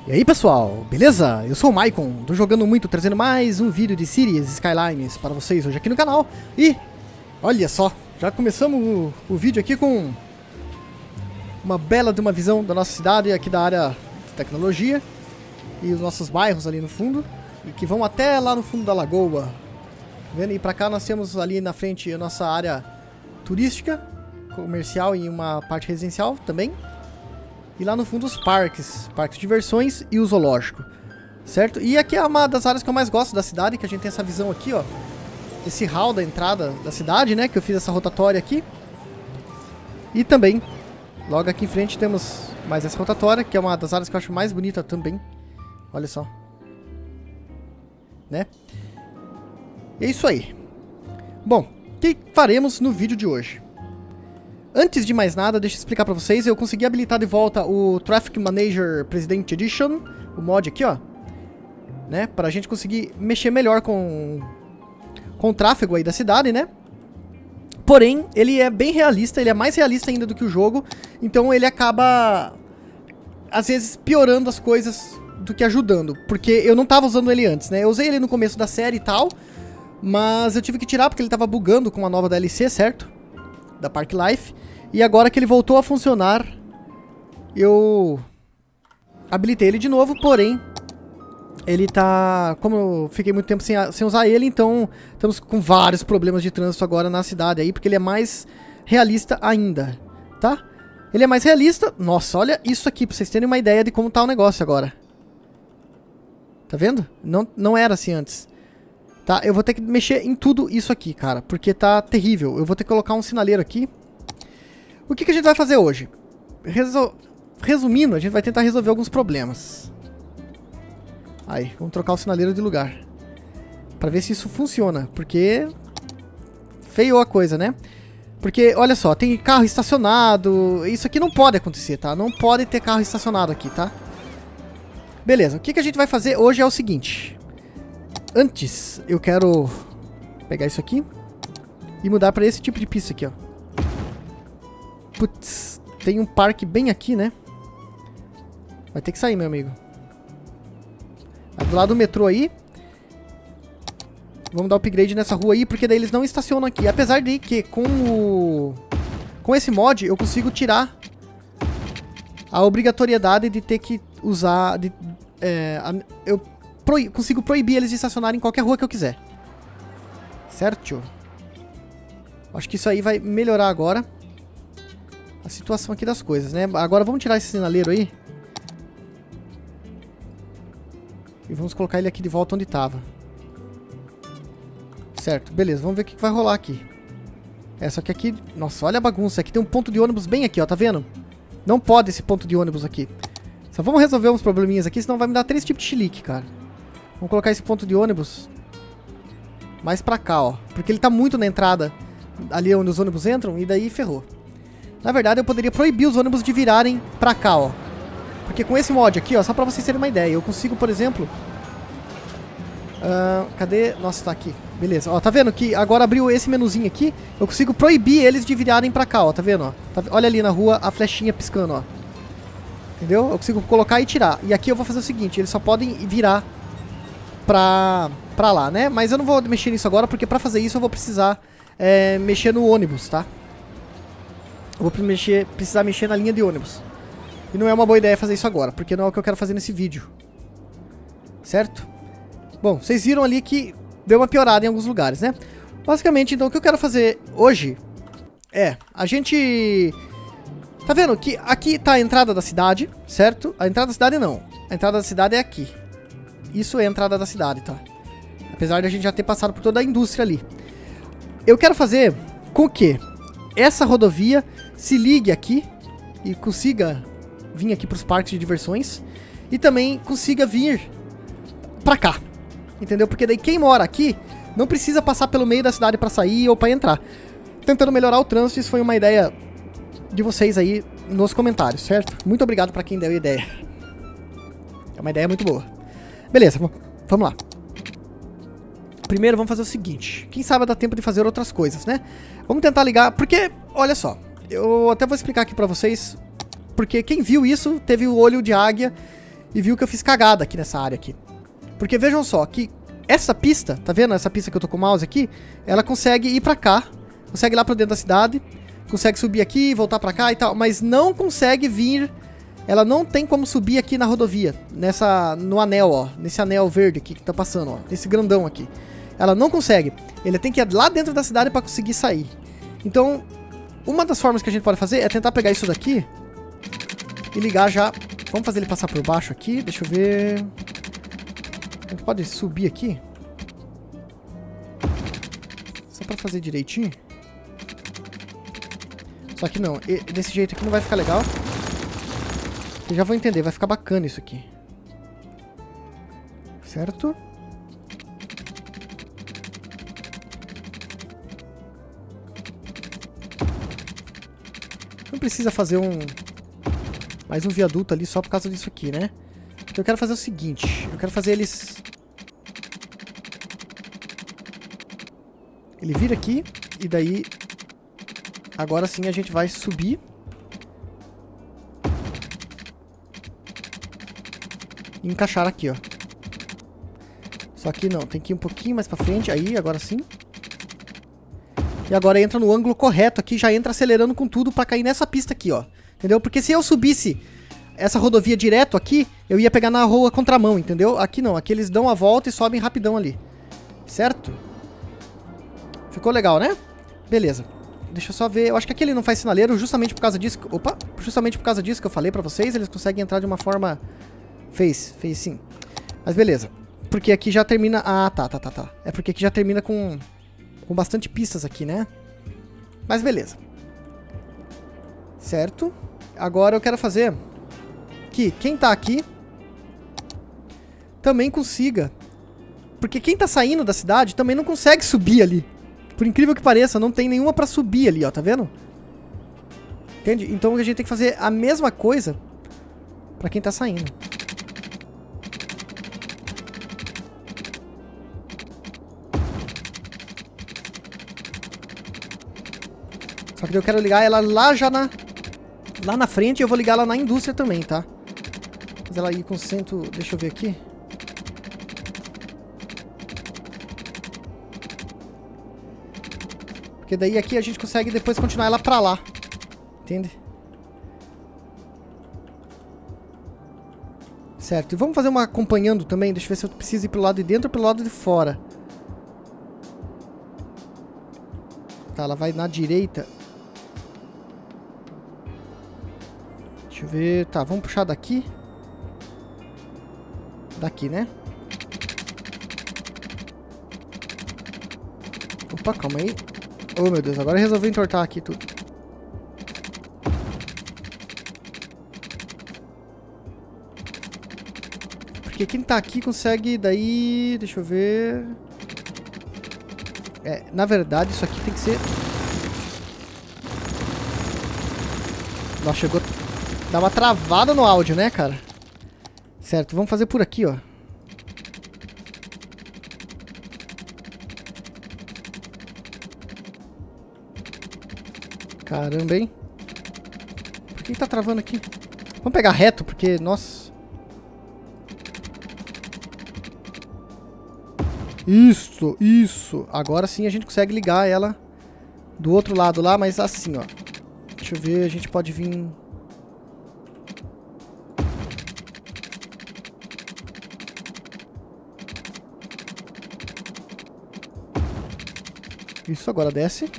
E aí pessoal, beleza? Eu sou o Maicon, tô jogando muito, trazendo mais um vídeo de Cities Skylines para vocês hoje aqui no canal. E, olha só, já começamos o vídeo aqui com uma bela de uma visão da nossa cidade aqui da área de tecnologia. E os nossos bairros ali no fundo, e que vão até lá no fundo da lagoa. Vendo? E pra cá nós temos ali na frente a nossa área turística, comercial e uma parte residencial também. E lá no fundo os parques de diversões e o zoológico, certo? E aqui é uma das áreas que eu mais gosto da cidade, que a gente tem essa visão aqui, ó. Esse hall da entrada da cidade, né? Que eu fiz essa rotatória aqui. E também, logo aqui em frente temos mais essa rotatória, que é uma das áreas que eu acho mais bonita também. Olha só. Né? É isso aí. Bom, o que faremos no vídeo de hoje? Antes de mais nada, deixa eu explicar pra vocês, eu consegui habilitar de volta o Traffic Manager President Edition, o mod aqui, ó, né, pra gente conseguir mexer melhor com o tráfego aí da cidade, né. Porém, ele é bem realista, ele é mais realista ainda do que o jogo, então ele acaba, às vezes, piorando as coisas do que ajudando, porque eu não tava usando ele antes, né, eu usei ele no começo da série e tal, mas eu tive que tirar porque ele tava bugando com a nova DLC, certo? Da Park Life. E agora que ele voltou a funcionar, eu habilitei ele de novo, porém ele tá... Como eu fiquei muito tempo sem usar ele, então estamos com vários problemas de trânsito agora na cidade aí, porque ele é mais realista ainda, tá? Ele é mais realista... Nossa, olha isso aqui, pra vocês terem uma ideia de como tá o negócio agora. Tá vendo? Não era assim antes. Tá, eu vou ter que mexer em tudo isso aqui, cara, porque tá terrível. Eu vou ter que colocar um sinaleiro aqui. O que a gente vai fazer hoje? Resumindo, a gente vai tentar resolver alguns problemas. Aí, vamos trocar o sinaleiro de lugar. Pra ver se isso funciona, porque... Feiou a coisa, né? Porque, olha só, tem carro estacionado. Isso aqui não pode acontecer, tá? Não pode ter carro estacionado aqui, tá? Beleza, o que a gente vai fazer hoje é o seguinte... Antes, eu quero pegar isso aqui e mudar pra esse tipo de pista aqui, ó. Putz, tem um parque bem aqui, né? Vai ter que sair, meu amigo. Do lado do metrô aí. Vamos dar upgrade nessa rua aí, porque daí eles não estacionam aqui. Apesar de que com esse mod eu consigo tirar a obrigatoriedade de ter que usar... eu consigo proibir eles de estacionarem em qualquer rua que eu quiser. Certo? Acho que isso aí vai melhorar agora a situação aqui das coisas, né? Agora vamos tirar esse sinaleiro aí. E vamos colocar ele aqui de volta onde estava. Certo, beleza. Vamos ver o que vai rolar aqui. Só que aqui... Nossa, olha a bagunça. Aqui tem um ponto de ônibus bem aqui, ó. Tá vendo? Não pode esse ponto de ônibus aqui. Só vamos resolver uns probleminhas aqui, senão vai me dar 3 tipos de chilique, cara. Vamos colocar esse ponto de ônibus mais pra cá, ó. Porque ele tá muito na entrada, ali onde os ônibus entram, e daí ferrou. Na verdade, eu poderia proibir os ônibus de virarem pra cá, ó. Porque com esse mod aqui, ó, só pra vocês terem uma ideia, eu consigo, por exemplo... cadê? Nossa, tá aqui. Beleza, ó, tá vendo que agora abriu esse menuzinho aqui, eu consigo proibir eles de virarem pra cá, ó, tá vendo, ó. Olha ali na rua a flechinha piscando, ó. Entendeu? Eu consigo colocar e tirar. E aqui eu vou fazer o seguinte, eles só podem virar pra lá, né? Mas eu não vou mexer nisso agora, porque pra fazer isso eu vou precisar mexer no ônibus, tá? Eu vou precisar mexer na linha de ônibus. E não é uma boa ideia fazer isso agora, porque não é o que eu quero fazer nesse vídeo. Certo? Bom, vocês viram ali que deu uma piorada em alguns lugares, né? Basicamente, então, o que eu quero fazer hoje a gente... Tá vendo que aqui tá a entrada da cidade, certo? A entrada da cidade não. A entrada da cidade é aqui. Isso é a entrada da cidade, tá? Apesar de a gente já ter passado por toda a indústria ali. Eu quero fazer com que essa rodovia se ligue aqui e consiga vir aqui pros parques de diversões. E também consiga vir pra cá. Entendeu? Porque daí quem mora aqui não precisa passar pelo meio da cidade pra sair ou pra entrar. Tentando melhorar o trânsito, isso foi uma ideia de vocês aí nos comentários, certo? Muito obrigado pra quem deu a ideia. É uma ideia muito boa. Beleza, vamos lá. Primeiro vamos fazer o seguinte. Quem sabe dá tempo de fazer outras coisas, né? Vamos tentar ligar, porque, olha só. Eu até vou explicar aqui pra vocês. Porque quem viu isso teve o olho de águia e viu que eu fiz cagada aqui nessa área aqui. Porque vejam só, que essa pista, tá vendo? Essa pista que eu tô com o mouse aqui, ela consegue ir pra cá, consegue ir lá pra dentro da cidade, consegue subir aqui, voltar pra cá e tal, mas não consegue vir, ela não tem como subir aqui na rodovia, no anel, ó, nesse anel verde aqui que tá passando, ó, nesse grandão aqui. Ela não consegue, ele tem que ir lá dentro da cidade pra conseguir sair. Então, uma das formas que a gente pode fazer é tentar pegar isso daqui e ligar já. Vamos fazer ele passar por baixo aqui, deixa eu ver. A gente pode subir aqui. Só pra fazer direitinho. Só que não, desse jeito aqui não vai ficar legal. Eu já vou entender, vai ficar bacana isso aqui. Certo? Não precisa fazer mais um viaduto ali só por causa disso aqui, né? Eu quero fazer o seguinte, eu quero fazer eles... Ele vira aqui, e daí... Agora sim a gente vai subir. E encaixar aqui, ó. Só que não, tem que ir um pouquinho mais pra frente, aí, agora sim. E agora entra no ângulo correto aqui, já entra acelerando com tudo pra cair nessa pista aqui, ó. Entendeu? Porque se eu subisse essa rodovia direto aqui, eu ia pegar na rua contramão, entendeu? Aqui não, aqui eles dão a volta e sobem rapidão ali. Certo? Ficou legal, né? Beleza. Deixa eu só ver, eu acho que aqui ele não faz sinaleiro justamente por causa disso... Opa! Justamente por causa disso que eu falei pra vocês, eles conseguem entrar de uma forma... Fez sim. Mas beleza. Porque aqui já termina... Ah, tá. É porque aqui já termina com bastante pistas aqui, né? Mas beleza. Certo? Agora eu quero fazer que quem tá aqui também consiga. Porque quem tá saindo da cidade também não consegue subir ali. Por incrível que pareça, não tem nenhuma pra subir ali, ó, tá vendo? Entende? Então a gente tem que fazer a mesma coisa pra quem tá saindo. Só que eu quero ligar ela lá já lá na frente e eu vou ligar ela na indústria também, tá? Fazer ela ir com 100... Deixa eu ver aqui. Porque daí aqui a gente consegue depois continuar ela pra lá. Entende? Certo. E vamos fazer uma acompanhando também. Deixa eu ver se eu preciso ir pro lado de dentro ou pelo lado de fora. Tá, ela vai na direita. Deixa eu ver... Tá, vamos puxar daqui. Daqui, né? Opa, calma aí. Oh, meu Deus, agora eu resolvi entortar aqui tudo. Porque quem tá aqui consegue daí... Deixa eu ver... na verdade, isso aqui tem que ser... Nossa, chegou... Dá uma travada no áudio, né, cara? Certo, vamos fazer por aqui, ó. Caramba, hein? Por que tá travando aqui? Vamos pegar reto, porque... Nossa... Isso. Agora sim a gente consegue ligar ela do outro lado lá, mas assim, ó. Deixa eu ver, a gente pode vir... Isso, agora desce.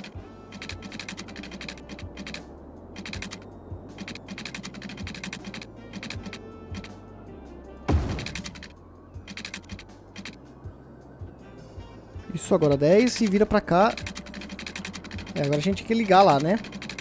Isso, agora 10 e vira pra cá. Agora a gente tem que ligar lá, né?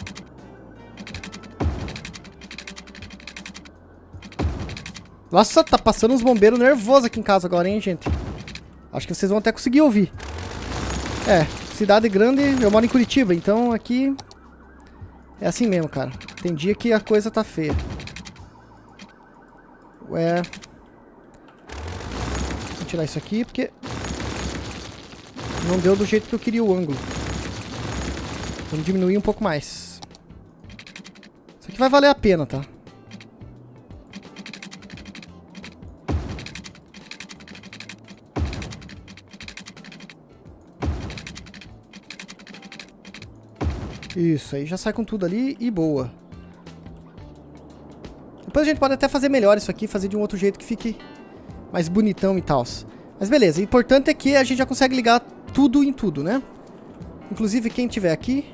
Nossa, tá passando uns bombeiros nervosos aqui em casa agora, hein, gente? Acho que vocês vão até conseguir ouvir. Cidade grande, eu moro em Curitiba, então aqui... É assim mesmo, cara. Tem dia que a coisa tá feia. Ué... Vou tirar isso aqui, porque... Não deu do jeito que eu queria o ângulo. Vamos diminuir um pouco mais. Isso aqui vai valer a pena, tá? Isso, aí já sai com tudo ali e boa. Depois a gente pode até fazer melhor isso aqui, fazer de um outro jeito que fique mais bonitão e tal. Mas beleza, o importante é que a gente já consegue ligar tudo em tudo, né? Inclusive quem tiver aqui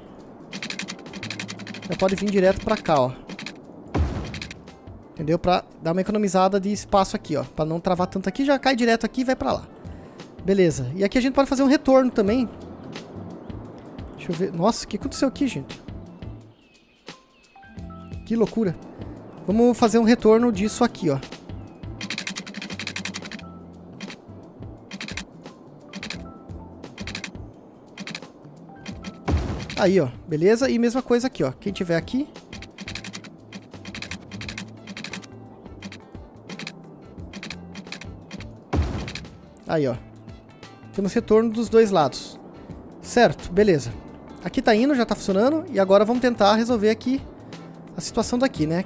já pode vir direto pra cá, ó. Entendeu? Pra dar uma economizada de espaço aqui, ó. Pra não travar tanto aqui, já cai direto aqui e vai pra lá. Beleza. E aqui a gente pode fazer um retorno também. Deixa eu ver. Nossa, o que aconteceu aqui, gente? Que loucura. Vamos fazer um retorno disso aqui, ó. Aí, ó. Beleza? E mesma coisa aqui, ó. Quem tiver aqui... Aí, ó. Temos retorno dos dois lados. Certo, beleza. Aqui tá indo, já tá funcionando. E agora vamos tentar resolver aqui a situação daqui, né?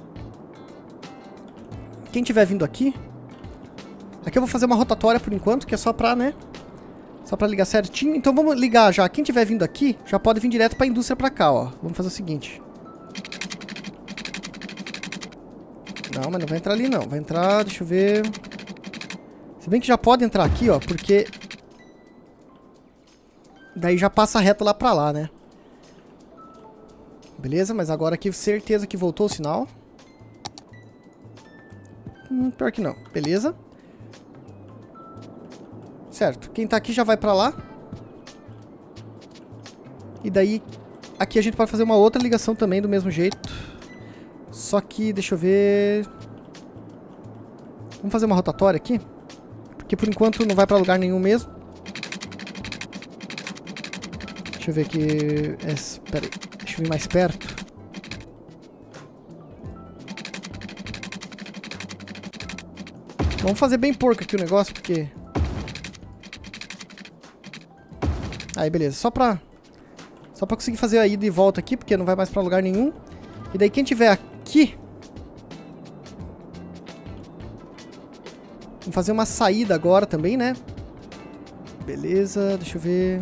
Quem tiver vindo aqui... Aqui eu vou fazer uma rotatória por enquanto, que é só pra, né? Só pra ligar certinho. Então vamos ligar já. Quem tiver vindo aqui, já pode vir direto pra indústria pra cá, ó. Vamos fazer o seguinte. Não, mas não vai entrar ali não. Vai entrar, deixa eu ver... Se bem que já pode entrar aqui, ó, porque... Daí já passa reto lá pra lá, né? Beleza, mas agora aqui certeza que voltou o sinal. Pior que não. Beleza. Certo, quem tá aqui já vai pra lá. E daí, aqui a gente pode fazer uma outra ligação também do mesmo jeito. Só que, deixa eu ver... Vamos fazer uma rotatória aqui. Porque por enquanto não vai pra lugar nenhum mesmo. Deixa eu ver aqui... Pera aí, deixa eu vir mais perto. Vamos fazer bem porco aqui o negócio, porque... Aí, beleza. Só pra conseguir fazer a ida e volta aqui, porque não vai mais pra lugar nenhum. E daí quem tiver aqui... Vamos fazer uma saída agora também, né? Beleza, deixa eu ver...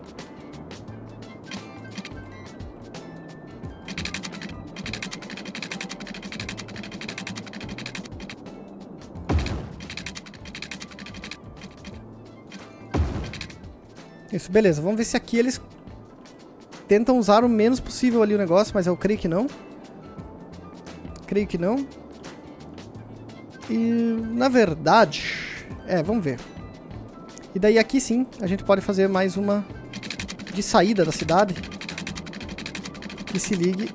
Isso, beleza. Vamos ver se aqui eles tentam usar o menos possível ali o negócio, mas eu creio que não. Creio que não. E, na verdade... vamos ver. E daí aqui sim, a gente pode fazer mais uma de saída da cidade. Que se ligue.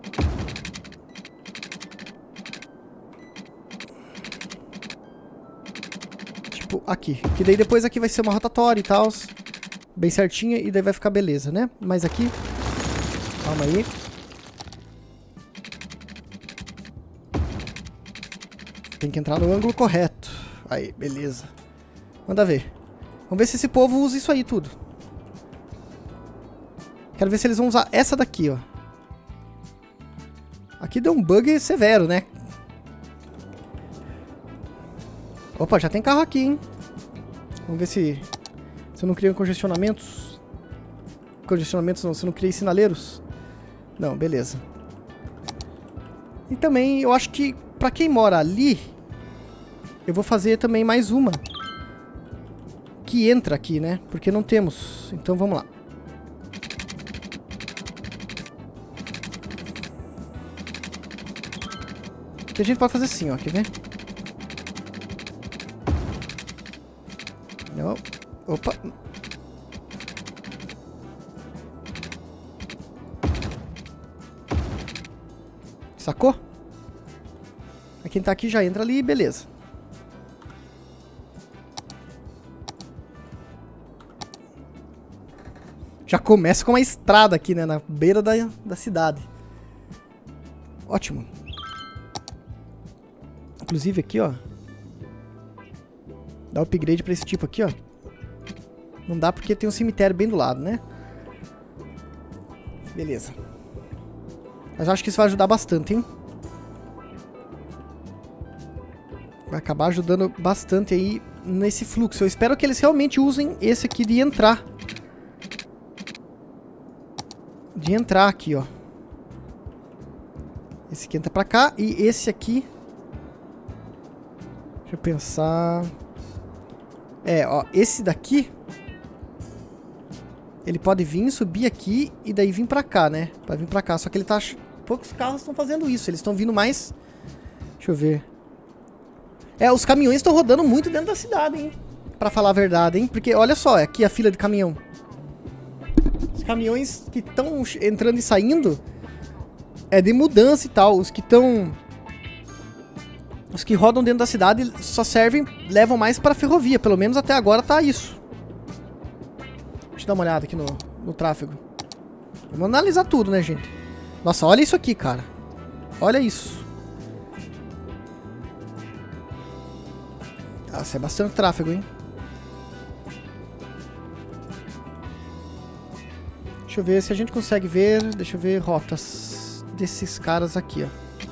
Tipo, aqui. Que daí depois aqui vai ser uma rotatória e tal. Bem certinha, e daí vai ficar beleza, né? Mas aqui... Calma aí. Tem que entrar no ângulo correto. Aí, beleza. Manda ver. Vamos ver se esse povo usa isso aí tudo. Quero ver se eles vão usar essa daqui, ó. Aqui deu um bug severo, né? Opa, já tem carro aqui, hein? Vamos ver se eu não crio congestionamentos. Congestionamentos não, se eu não criei sinaleiros. Não, beleza. E também, eu acho que pra quem mora ali, eu vou fazer também mais uma que entra aqui, né? Porque não temos. Então vamos lá. Que a gente pode fazer assim, ó. Quer ver? Não. Opa. Sacou? Quem tá aqui já entra ali, beleza. Já começa com uma estrada aqui, né? Na beira da cidade. Ótimo. Inclusive aqui, ó. Dá upgrade pra esse tipo aqui, ó. Não dá porque tem um cemitério bem do lado, né? Beleza. Mas acho que isso vai ajudar bastante, hein? Vai acabar ajudando bastante aí nesse fluxo. Eu espero que eles realmente usem esse aqui de entrar. de entrar aqui, ó. Esse aqui entra pra cá e esse aqui... Deixa eu pensar... ó, esse daqui... Ele pode vir, subir aqui e daí vir pra cá, né? Pode vir pra cá, só que ele tá... Poucos carros estão fazendo isso, eles estão vindo mais... Deixa eu ver... os caminhões estão rodando muito dentro da cidade, hein? Pra falar a verdade, hein? Porque, olha só, aqui a fila de caminhão. Os caminhões que estão entrando e saindo... É de mudança e tal. Os que estão... Os que rodam dentro da cidade só servem... Levam mais pra ferrovia. Pelo menos até agora tá isso. Deixa eu dar uma olhada aqui no tráfego. Vamos analisar tudo, né, gente? Nossa, olha isso aqui, cara. Olha isso. Nossa, é bastante tráfego, hein? Deixa eu ver se a gente consegue ver... Deixa eu ver rotas desses caras aqui,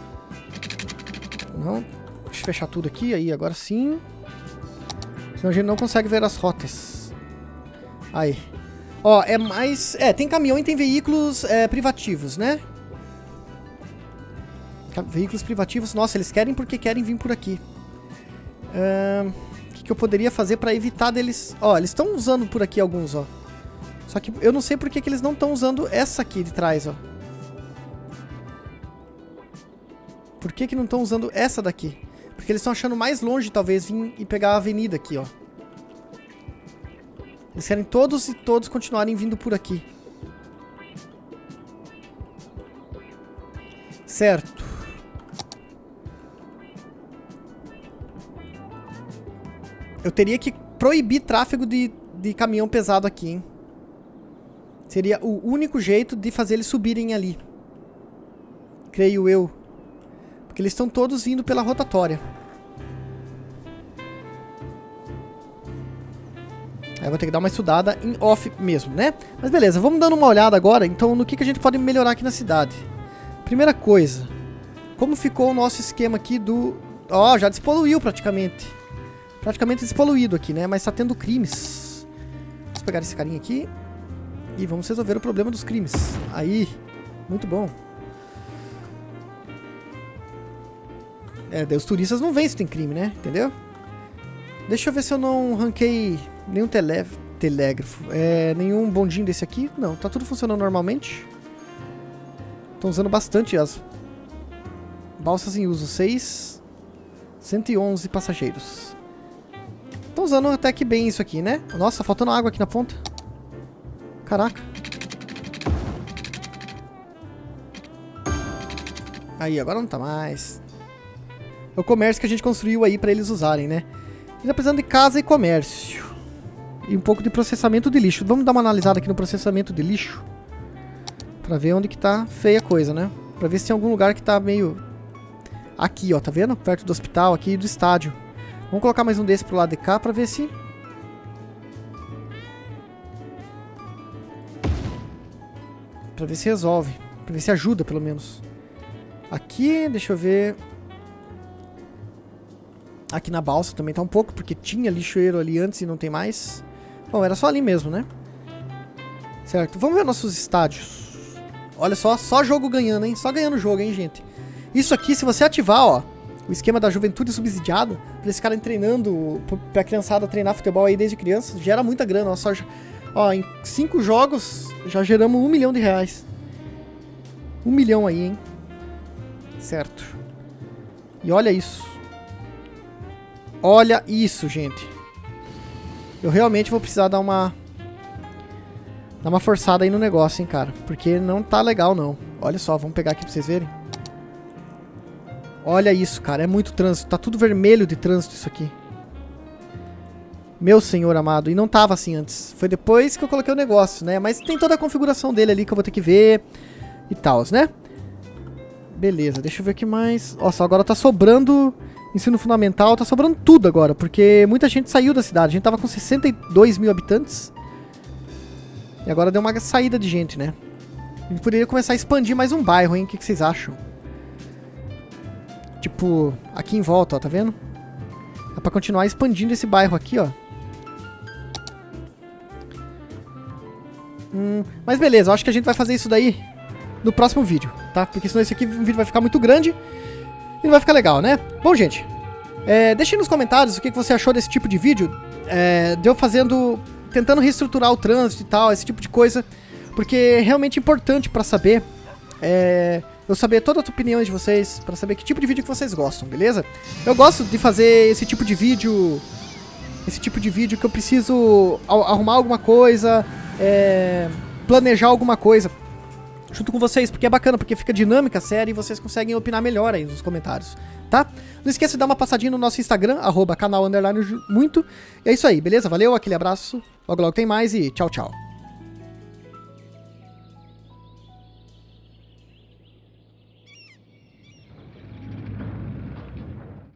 ó. Não. Deixa eu fechar tudo aqui. Aí, agora sim. Senão a gente não consegue ver as rotas. Aí. Ó, é mais... tem caminhão e tem veículos privativos, né? Veículos privativos. Nossa, eles querem porque querem vir por aqui. O que eu poderia fazer pra evitar deles... Ó, eles estão usando por aqui alguns, ó. Só que eu não sei por que eles não estão usando essa aqui de trás, ó. Por que não estão usando essa daqui? Porque eles estão achando mais longe, talvez, vir e pegar a avenida aqui, ó. Eles querem todos e todos continuarem vindo por aqui. Certo. Eu teria que proibir tráfego de caminhão pesado aqui, hein? Seria o único jeito de fazer eles subirem ali. Creio eu. Porque eles estão todos vindo pela rotatória. Aí eu vou ter que dar uma estudada em off mesmo, né? Mas beleza, vamos dando uma olhada agora, então, no que a gente pode melhorar aqui na cidade. Primeira coisa. Como ficou o nosso esquema aqui do... Ó, já despoluiu praticamente. Praticamente despoluído aqui, né? Mas tá tendo crimes. Vamos pegar esse carinha aqui. E vamos resolver o problema dos crimes. Aí. Muito bom. Daí os turistas não vêm se tem crime, né? Entendeu? Deixa eu ver se eu não ranquei nenhum telégrafo. Nenhum bondinho desse aqui. Não, tá tudo funcionando normalmente. Estão usando bastante as balsas em uso. 111 passageiros. Estão usando até que bem isso aqui, né? Nossa, faltando água aqui na ponta. Caraca. Aí, agora não tá mais. É o comércio que a gente construiu aí pra eles usarem, né? A gente tá precisando de casa e comércio. E um pouco de processamento de lixo. Vamos dar uma analisada aqui no processamento de lixo. Pra ver onde que tá feia a coisa, né? Pra ver se tem algum lugar que tá meio... Aqui, ó, tá vendo? Perto do hospital, aqui do estádio. Vamos colocar mais um desse pro lado de cá pra ver se... Pra ver se resolve. Pra ver se ajuda, pelo menos. Aqui, deixa eu ver... Aqui na balsa também tá um pouco, porque tinha lixeiro ali antes e não tem mais. Bom, era só ali mesmo, né? Certo, vamos ver nossos estádios. Olha só jogo ganhando, hein? Só ganhando jogo, hein, gente? Isso aqui, se você ativar, ó, o esquema da juventude subsidiada, pra eles ficarem treinando, pra criançada treinar futebol aí desde criança, gera muita grana. Ó, em 5 jogos já geramos R$1 milhão. 1 milhão aí, hein? Certo. E olha isso. Olha isso, gente. Eu realmente vou precisar dar uma forçada aí no negócio, hein, cara. Porque não tá legal, não. Olha só, vamos pegar aqui pra vocês verem. Olha isso, cara. É muito trânsito. Tá tudo vermelho de trânsito isso aqui. Meu senhor amado. E não tava assim antes. Foi depois que eu coloquei o negócio, né? Mas tem toda a configuração dele ali que eu vou ter que ver. E tal, né? Beleza, deixa eu ver o que mais. Nossa, agora tá sobrando ensino fundamental. Tá sobrando tudo agora. Porque muita gente saiu da cidade. A gente tava com 62 mil habitantes. E agora deu uma saída de gente, né? A gente poderia começar a expandir mais um bairro, hein? O que vocês acham? Tipo, aqui em volta, ó, tá vendo? Dá pra continuar expandindo esse bairro aqui, ó. Mas beleza, eu acho que a gente vai fazer isso daí no próximo vídeo, tá? Porque senão esse aqui, o vídeo vai ficar muito grande e não vai ficar legal, né? Bom, gente, deixe nos comentários o que você achou desse tipo de vídeo. De eu tentando reestruturar o trânsito e tal, esse tipo de coisa. Porque é realmente importante pra saber, eu saber todas as opiniões de vocês, pra saber que tipo de vídeo que vocês gostam, beleza? Eu gosto de fazer esse tipo de vídeo que eu preciso arrumar alguma coisa, planejar alguma coisa junto com vocês, porque é bacana, porque fica dinâmica a série e vocês conseguem opinar melhor aí nos comentários, tá? Não esqueça de dar uma passadinha no nosso Instagram, @canal_muito. E é isso aí, beleza? Valeu, aquele abraço, logo logo tem mais e tchau, tchau.